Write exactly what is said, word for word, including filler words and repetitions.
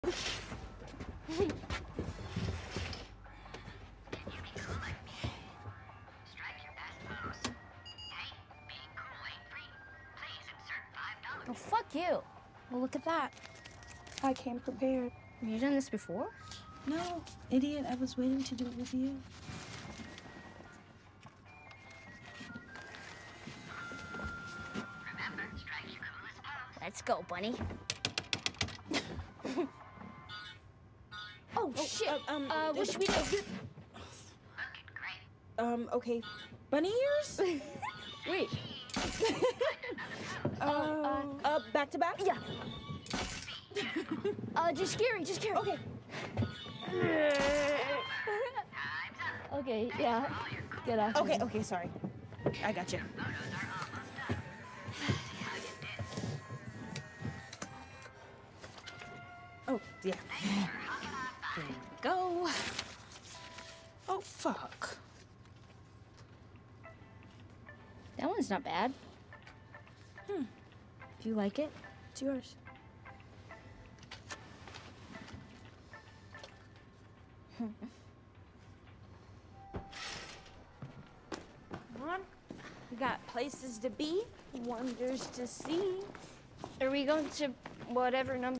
Oh, fuck you. Well, look at that. I came prepared. Have you done this before? No, idiot. I was waiting to do it with you. Remember, strike your coolest pose. Let's go, bunny. oh, Oh, shit. uh, um, uh, what should we do? Looking great. Um, okay. Bunny ears? Wait. uh, uh, uh, back to back? Yeah. uh, just scary, just scary. Okay. Time's up. Okay, yeah. Get out. Okay, okay, sorry. I got you. Photos are almost done. See how you did. Oh, yeah. Thanks for hopping on by. There we go. Oh, fuck. That one's not bad. Hmm. Do you like it? It's yours. Come on. We got places to be, wonders to see. Are we going to whatever number?